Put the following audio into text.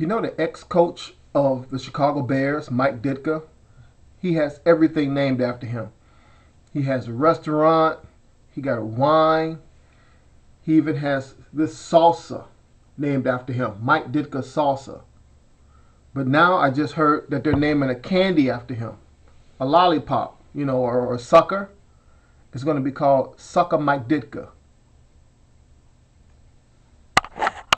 You know the ex-coach of the Chicago Bears, Mike Ditka? He has everything named after him. He has a restaurant, he got a wine, he even has this salsa named after him, Mike Ditka Salsa. But now I just heard that they're naming a candy after him, a lollipop, or a sucker. It's going to be called Sucker Mike Ditka.